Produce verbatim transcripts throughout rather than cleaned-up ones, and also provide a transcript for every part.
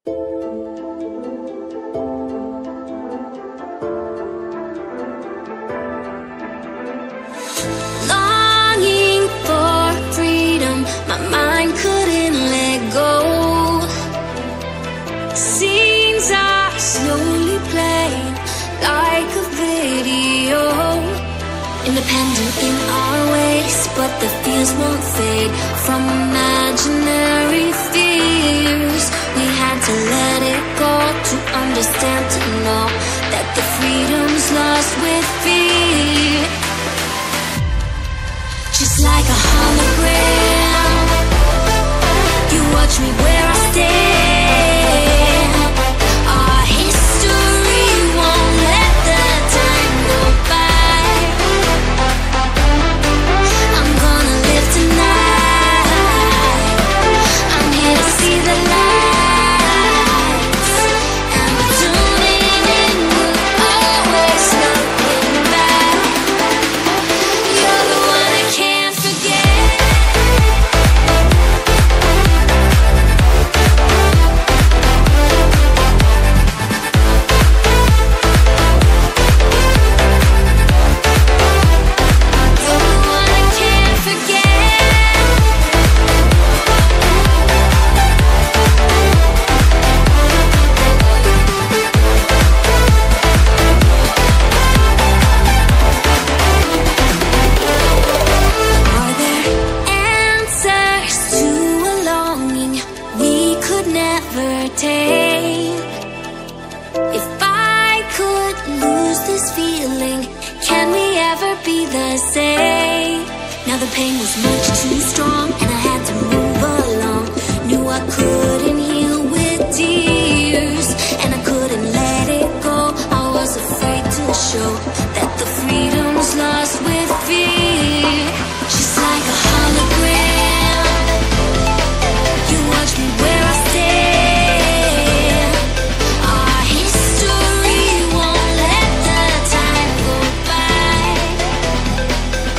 Longing for freedom, my mind couldn't let go. Scenes are slowly playing like a video. Independent in our ways, but the fears won't fade from imaginary fears. We had to let it go to understand, to know that the freedom's lost with fear. Just like a hologram, you watch me where I stand. Our history won't let the time go by. I'm gonna live tonight. I'm here to see the lights, and I'm tuning in, always looking back. You're the one I can't forget. You're the one I can't forget. Are there answers to a longing we could never tame? If I could lose this feeling, can we ever be the same? Now the pain was much too strong, and I had to move along. Knew I couldn't heal with tears, and I couldn't let it go. I was afraid to show that the freedom's lost with fear. Just like a hologram, you watch me where I stand. Our history won't let the time go by.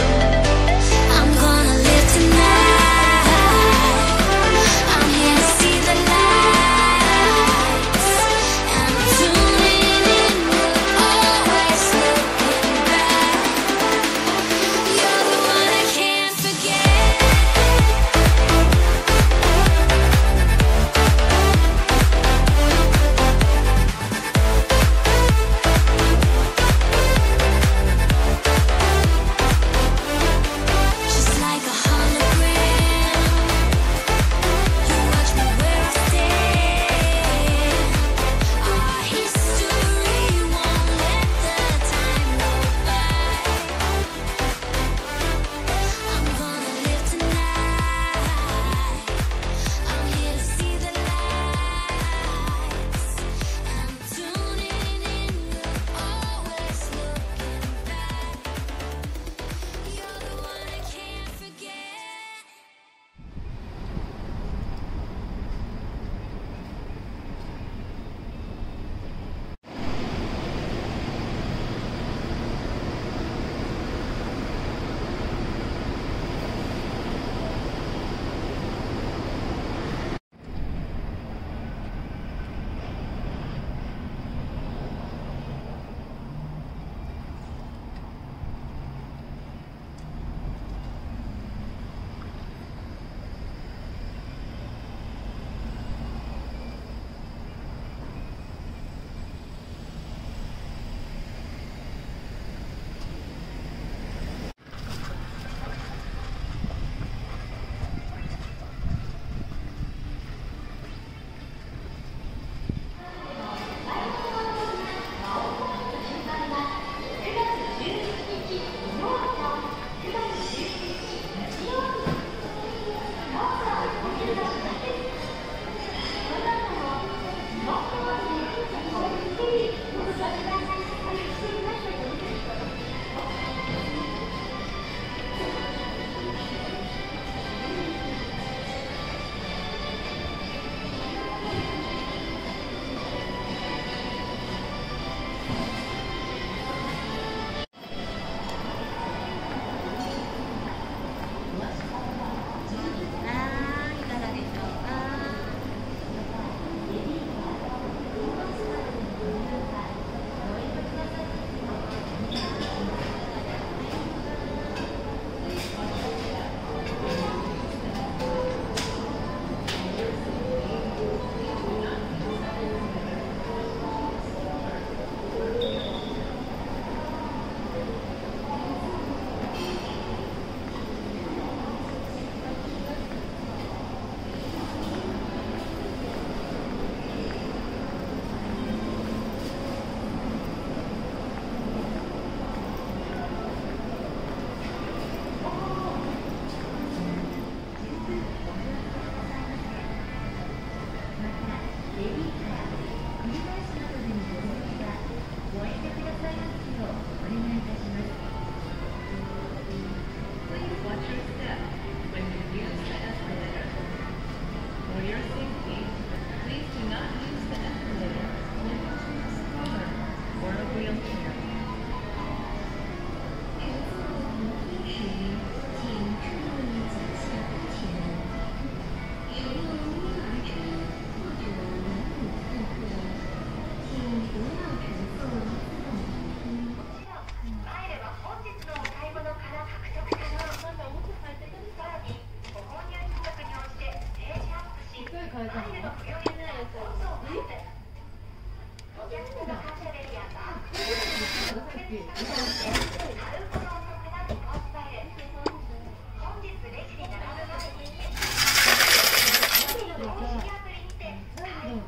I'm gonna live tonight. I'm here to see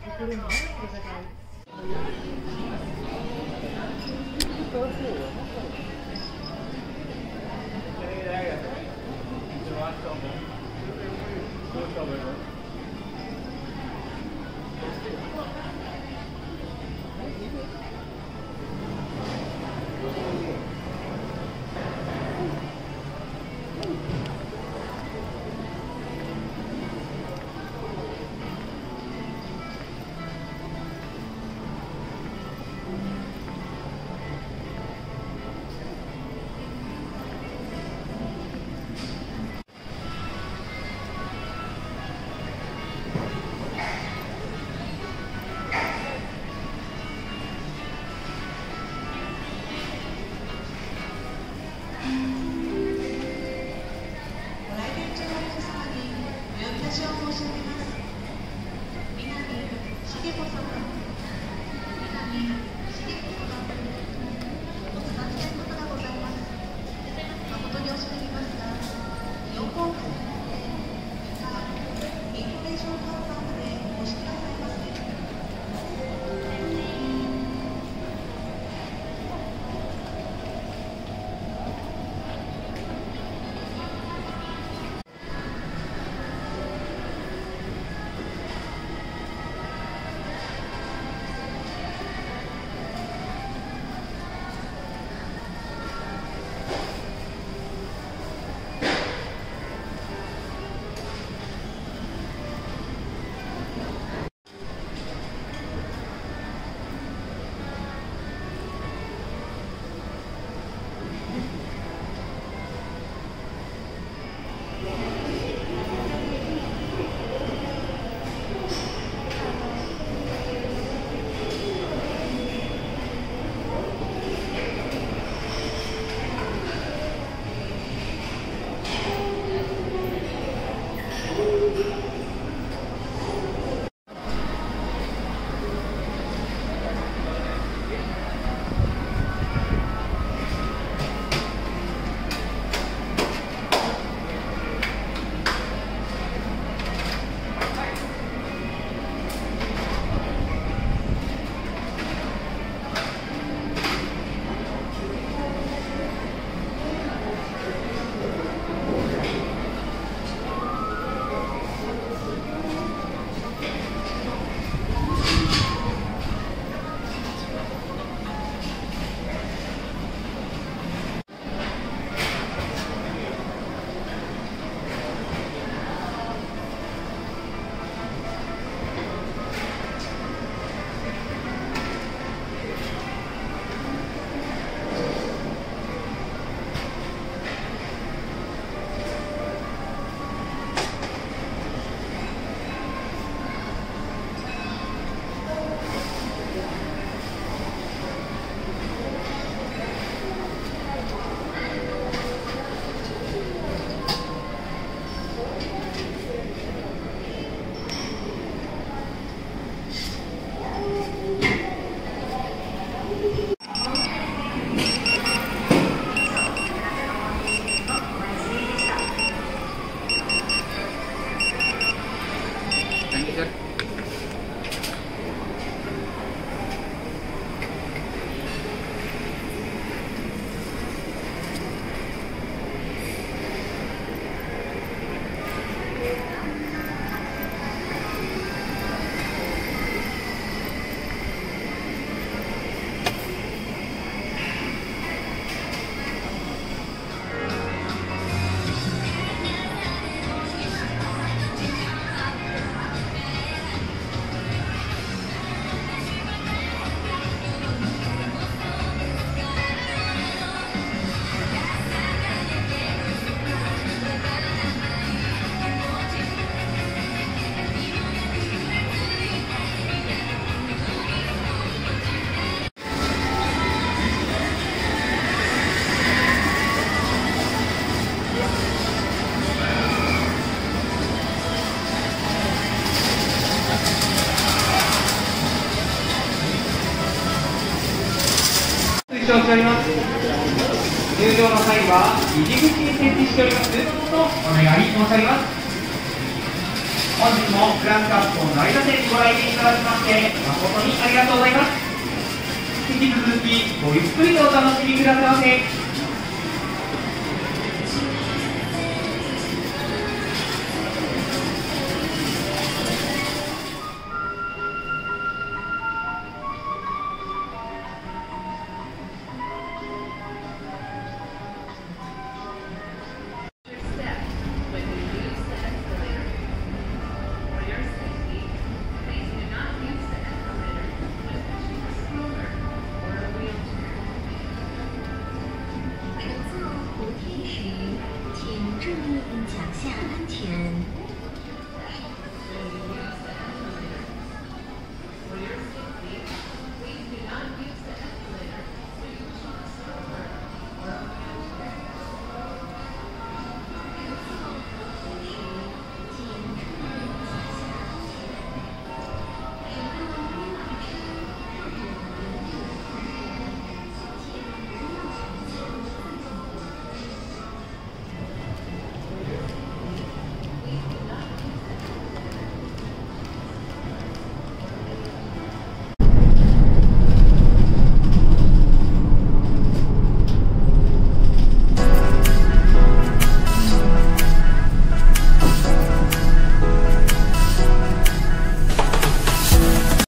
推奨しております。入場の際は入り口に設置しておりますことをお願い申し上げます。 本日もグランカップを成田店にご来店いただきまして誠にありがとうございます。引き続きごゆっくりとお楽しみくださいませ。